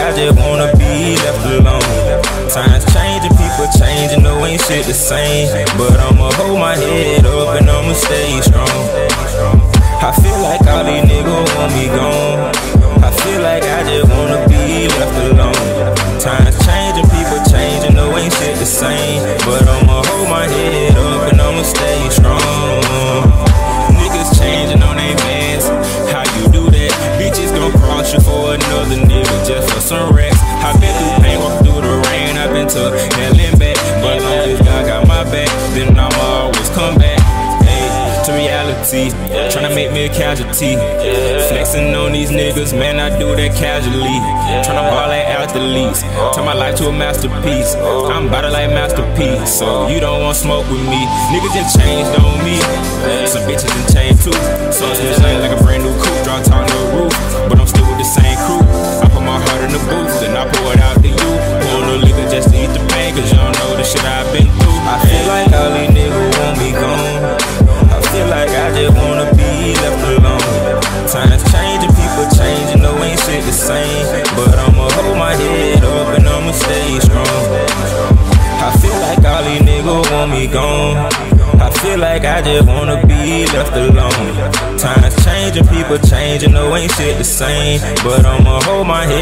I just wanna be left alone. Times changing, people changing, no ain't shit the same. But I'ma hold my head up and I'ma stay strong. I feel like all these niggas want me gone. I feel like I just wanna be left alone. Times changing, people changing, no ain't shit the same. But I'ma hold my head up and I'ma stay strong. Niggas changing on they mans, how you do that? Bitches gon' cross you for another nigga just for some racks. I been through pain, walk through the rain, I been to hell and back. But long as God got my back, then I'ma always come back. To reality, tryna make me a casualty. Flexing on these niggas, man, I do that casually. Tryna ball like athletes, turn my life to a masterpiece. I'm about it like masterpiece, so you don't want smoke with me. Niggas just changed on me, some bitches done changed too. Some switch lane like a brand new coupe, draw top no roof, but I'm still with the same crew. I put my heart in the booth, then I pour it out to you. Pour no liquor just to eat the pain, cause you don't know the shit I've been through. I feel like all these niggas want me gone. I feel like I just wanna be left alone. Times changing, people changing, no ain't shit the same. But I'ma hold my head up and I'ma stay strong. I feel like all these niggas want me gone. I feel like I just wanna be left alone. Times changing, people changing, no ain't shit the same. But I'ma hold my head